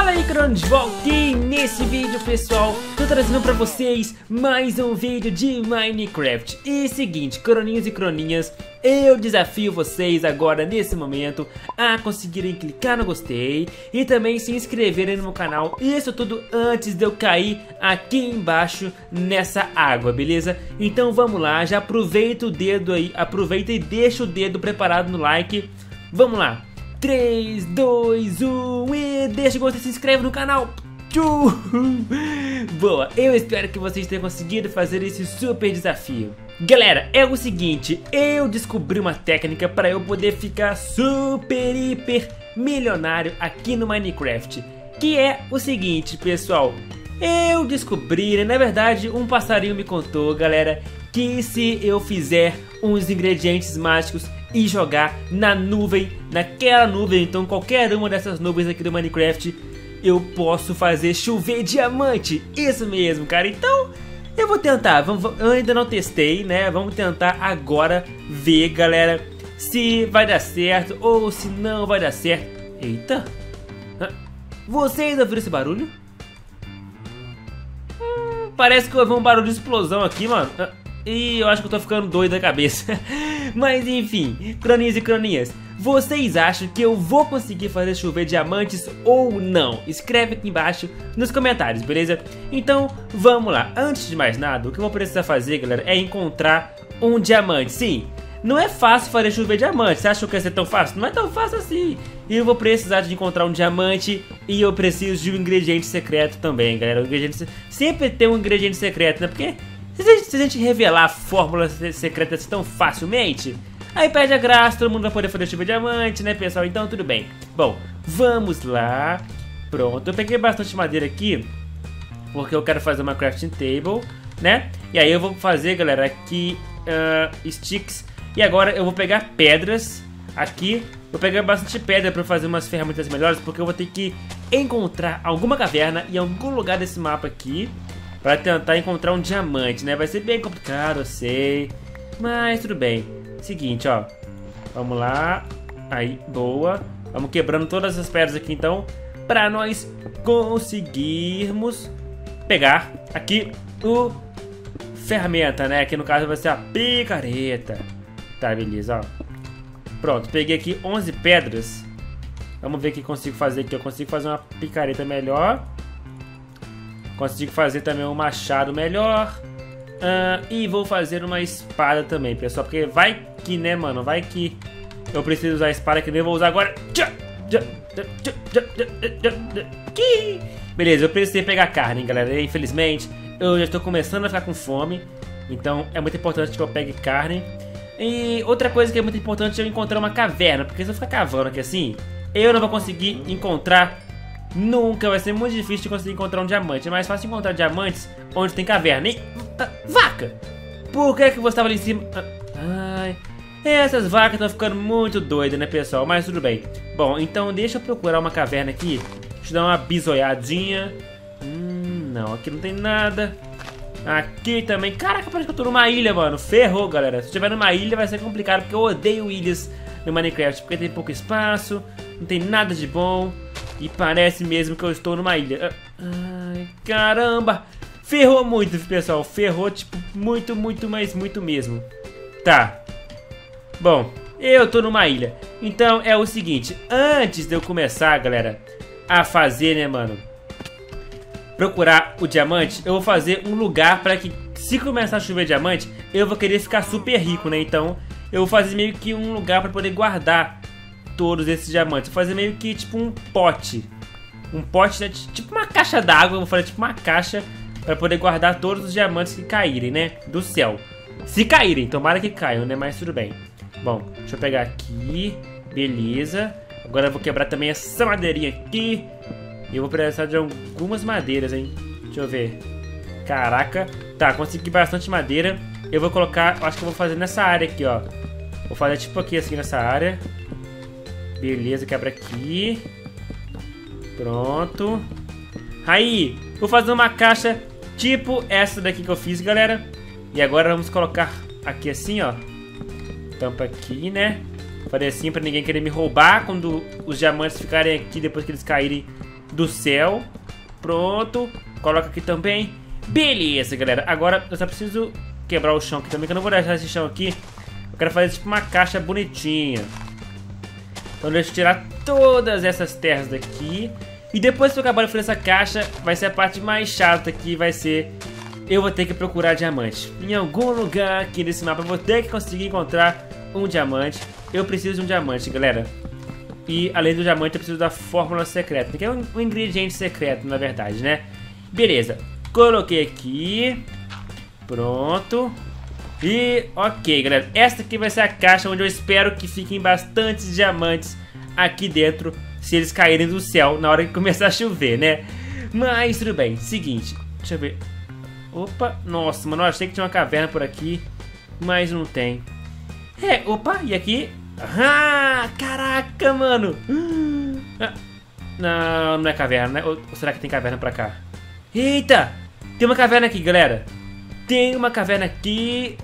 Fala aí, Crono, de volta aqui nesse vídeo, pessoal. Tô trazendo pra vocês mais um vídeo de Minecraft. E seguinte, croninhos e croninhas, eu desafio vocês agora, nesse momento, a conseguirem clicar no gostei e também se inscreverem no meu canal. Isso tudo antes de eu cair aqui embaixo nessa água, beleza? Então vamos lá, já aproveita o dedo aí, aproveita e deixa o dedo preparado no like. Vamos lá. 3, 2, 1 e deixa o gostei, se inscreve no canal. Boa, eu espero que vocês tenham conseguido fazer esse super desafio. Galera, é o seguinte, eu descobri uma técnica para eu poder ficar super, hiper milionário aqui no Minecraft. Que é o seguinte, pessoal, eu descobri, na verdade um passarinho me contou, galera, que se eu fizer uns ingredientes mágicos e jogar na nuvem, naquela nuvem, então qualquer uma dessas nuvens aqui do Minecraft, eu posso fazer chover diamante. Isso mesmo, cara. Então eu vou tentar, eu ainda não testei, né? Vamos tentar agora ver, galera, se vai dar certo ou se não vai dar certo. Eita, vocês ouviram esse barulho? Parece que eu ouvi um barulho de explosão aqui, mano. E eu acho que eu tô ficando doido da cabeça. Mas enfim, croninhos e croninhas, vocês acham que eu vou conseguir fazer chover diamantes ou não? Escreve aqui embaixo nos comentários, beleza? Então vamos lá, antes de mais nada, o que eu vou precisar fazer, galera, é encontrar um diamante. Sim, não é fácil fazer chover diamantes. Você achou que ia ser tão fácil? Não é tão fácil assim. E eu vou precisar de encontrar um diamante e eu preciso de um ingrediente secreto também, galera. O ingrediente... Sempre tem um ingrediente secreto, né? Porque se a gente revelar a fórmula secreta assim tão facilmente, aí perde a graça, todo mundo vai poder fazer chover diamante, né, pessoal? Então tudo bem. Bom, vamos lá. Pronto, eu peguei bastante madeira aqui porque eu quero fazer uma crafting table, né? E aí eu vou fazer, galera, aqui sticks. E agora eu vou pegar pedras aqui. Vou pegar bastante pedra para fazer umas ferramentas melhores, porque eu vou ter que encontrar alguma caverna em algum lugar desse mapa aqui para tentar encontrar um diamante, né? Vai ser bem complicado, eu sei, mas tudo bem. Seguinte, ó, vamos lá. Aí, boa. Vamos quebrando todas as pedras aqui, então, para nós conseguirmos pegar aqui o ferramenta, né? Que no caso vai ser a picareta. Tá, beleza, ó. Pronto, peguei aqui 11 pedras. Vamos ver o que consigo fazer aqui. Eu consigo fazer uma picareta melhor. Consigo fazer também um machado melhor. E vou fazer uma espada também, pessoal. Porque vai que, né, mano? Vai que eu preciso usar a espada, que nem eu vou usar agora. Beleza, eu precisei pegar carne, hein, galera. Infelizmente, eu já estou começando a ficar com fome. Então é muito importante que eu pegue carne. E outra coisa que é muito importante é eu encontrar uma caverna. Porque se eu ficar cavando aqui assim, eu não vou conseguir encontrar nunca. Vai ser muito difícil de conseguir encontrar um diamante. É mais fácil encontrar diamantes onde tem caverna. E... vaca! Por que você estava ali em cima? Ai, essas vacas estão ficando muito doidas, né, pessoal? Mas tudo bem. Bom, então deixa eu procurar uma caverna aqui. Deixa eu dar uma bisoiadinha. Não, aqui não tem nada. Aqui também. Caraca, parece que eu tô numa ilha, mano. Ferrou, galera. Se eu estiver numa ilha vai ser complicado, porque eu odeio ilhas no Minecraft. Porque tem pouco espaço, não tem nada de bom. E parece mesmo que eu estou numa ilha. Ai, caramba. Ferrou muito, pessoal. Ferrou, tipo, muito, mas muito mesmo. Tá. Bom, eu tô numa ilha. Então é o seguinte. Antes de eu começar, galera, a fazer, né, mano, procurar o diamante, eu vou fazer um lugar para que, se começar a chover diamante, eu vou querer ficar super rico, né? Então eu vou fazer meio que um lugar para poder guardar todos esses diamantes. Vou fazer meio que tipo um pote. Um pote, né? Tipo uma caixa d'água. Eu vou fazer tipo uma caixa para poder guardar todos os diamantes que caírem, né? Do céu. Se caírem, tomara que caiam, né? Mas tudo bem. Bom, deixa eu pegar aqui. Beleza. Agora eu vou quebrar também essa madeirinha aqui. E eu vou precisar de algumas madeiras, hein? Deixa eu ver. Caraca. Tá, consegui bastante madeira. Eu vou colocar, acho que eu vou fazer nessa área aqui, ó. Vou fazer tipo aqui, assim, nessa área. Beleza, quebra aqui. Pronto. Aí, vou fazer uma caixa tipo essa daqui que eu fiz, galera. E agora vamos colocar aqui assim, ó. Tampa aqui, né? Fazer assim pra ninguém querer me roubar quando os diamantes ficarem aqui depois que eles caírem do céu. Pronto. Coloca aqui também. Beleza, galera. Agora eu só preciso quebrar o chão aqui também, que eu não vou deixar esse chão aqui. Eu quero fazer tipo uma caixa bonitinha. Então deixa eu tirar todas essas terras daqui. E depois que eu acabar de fazer essa caixa, vai ser a parte mais chata, que vai ser... eu vou ter que procurar diamante. Em algum lugar aqui nesse mapa eu vou ter que conseguir encontrar um diamante. Eu preciso de um diamante, galera. E além do diamante eu preciso da fórmula secreta, que é um ingrediente secreto, na verdade, né? Beleza. Coloquei aqui. Pronto. E ok, galera. Esta aqui vai ser a caixa onde eu espero que fiquem bastantes diamantes aqui dentro, se eles caírem do céu na hora que começar a chover, né? Mas tudo bem. Seguinte. Deixa eu ver. Opa. Nossa, mano. Eu achei que tinha uma caverna por aqui, mas não tem. Opa. E aqui? Ah, caraca, mano. Não, não é caverna, né? Ou será que tem caverna pra cá? Eita! Tem uma caverna aqui, galera. Tem uma caverna aqui.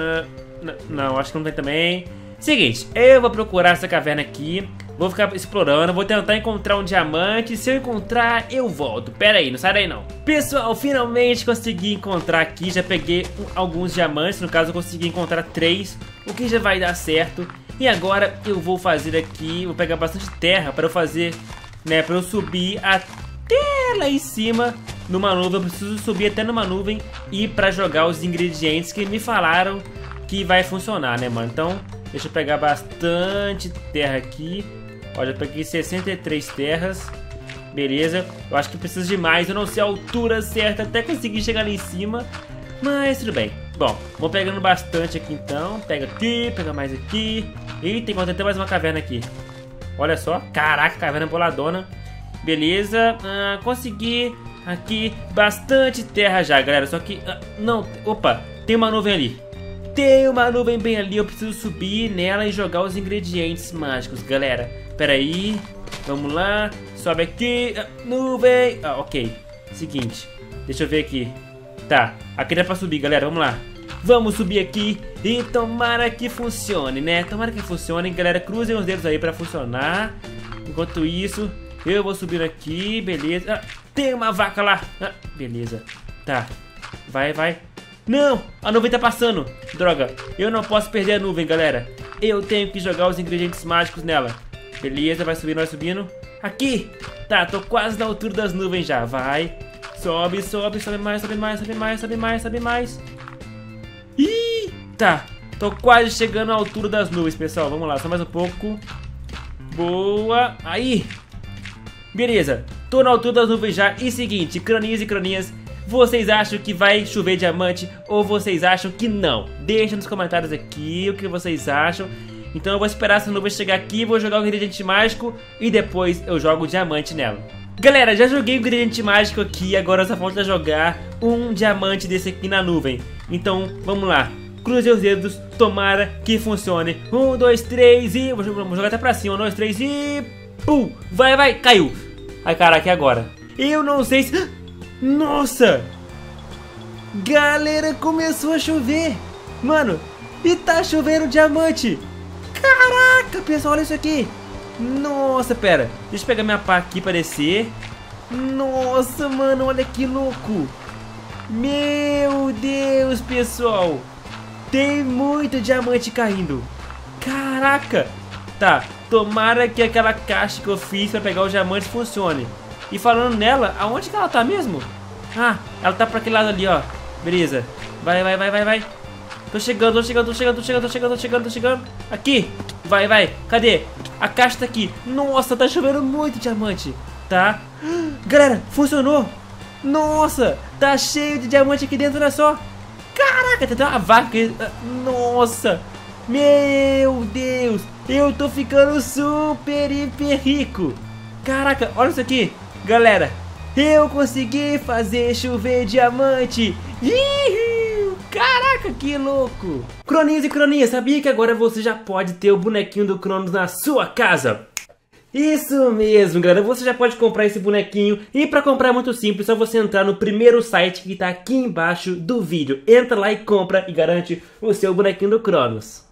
Não, acho que não tem também. Seguinte, eu vou procurar essa caverna aqui. Vou ficar explorando, vou tentar encontrar um diamante. Se eu encontrar, eu volto. Pera aí, não sai daí não. Pessoal, finalmente consegui encontrar aqui. Já peguei alguns diamantes. No caso, eu consegui encontrar 3, o que já vai dar certo. E agora eu vou fazer aqui, vou pegar bastante terra para eu fazer, né, para eu subir até lá em cima numa nuvem. Eu preciso subir até numa nuvem e para jogar os ingredientes que me falaram que vai funcionar, né, mano? Então, deixa eu pegar bastante terra aqui. Ó, já peguei 63 terras. Beleza. Eu acho que preciso de mais. Eu não sei a altura certa até conseguir chegar lá em cima, mas tudo bem. Bom, vou pegando bastante aqui então. Pega aqui, pega mais aqui. Eita, encontrei até mais uma caverna aqui. Olha só. Caraca, caverna boladona. Beleza. Consegui aqui bastante terra já, galera. Só que... não, opa, tem uma nuvem ali. Tem uma nuvem bem ali. Eu preciso subir nela e jogar os ingredientes mágicos, galera. Pera aí. Vamos lá. Sobe aqui. Nuvem. Ok. Seguinte. Deixa eu ver aqui. Tá. Aqui dá pra subir, galera. Vamos lá. Vamos subir aqui e tomara que funcione, né? Tomara que funcione, galera. Cruzem os dedos aí pra funcionar. Enquanto isso, eu vou subindo aqui. Beleza. Tem uma vaca lá. Beleza. Tá. Vai, vai. Não! A nuvem tá passando. Droga. Eu não posso perder a nuvem, galera. Eu tenho que jogar os ingredientes mágicos nela. Beleza. Vai subindo, vai subindo. Aqui. Tá, tô quase na altura das nuvens já. Vai. Sobe, sobe, sobe mais, sobe mais, sobe mais, sobe mais, sobe mais. Ih, tá. Tô quase chegando à altura das nuvens, pessoal. Vamos lá, só mais um pouco. Boa. Aí. Beleza. Tô na altura das nuvens já. E seguinte, croninhos e croninhas, vocês acham que vai chover diamante ou vocês acham que não? Deixa nos comentários aqui o que vocês acham. Então eu vou esperar essa nuvem chegar aqui, vou jogar o ingrediente mágico e depois eu jogo o diamante nela. Galera, já joguei o ingrediente mágico aqui, agora só falta jogar um diamante desse aqui na nuvem. Então, vamos lá. Cruze os dedos, tomara que funcione. 1, 2, 3 e... vamos jogar até pra cima. 1, 2, 3 e... pum! Vai, vai, caiu. Ai, caraca, e agora? Eu não sei se... nossa! Galera, começou a chover. Mano, e tá chovendo diamante. Caraca, pessoal, olha isso aqui. Nossa, pera. Deixa eu pegar minha pá aqui pra descer. Nossa, mano, olha que louco. Meu Deus, pessoal. Tem muito diamante caindo. Caraca. Tá, tomara que aquela caixa que eu fiz pra pegar os diamantes funcione. E falando nela, aonde que ela tá mesmo? Ah, ela tá pra aquele lado ali, ó. Beleza. Vai, vai, vai, vai, vai. Tô chegando, tô chegando, tô chegando, tô chegando, tô chegando, tô chegando, tô chegando. Aqui. Vai, vai. Cadê? A caixa tá aqui. Nossa, tá chovendo muito diamante. Tá. Galera, funcionou. Nossa, tá cheio de diamante aqui dentro, olha só. Caraca, tem até uma vaca. Nossa. Meu Deus. Eu tô ficando super, hiper rico. Caraca, olha isso aqui. Galera, eu consegui fazer chover diamante. Ih, caraca, que louco. Croninhos e croninhas, sabia que agora você já pode ter o bonequinho do Cronos na sua casa? Isso mesmo, galera, você já pode comprar esse bonequinho. E para comprar é muito simples, é só você entrar no primeiro site que tá aqui embaixo do vídeo. Entra lá e compra e garante o seu bonequinho do Cronos.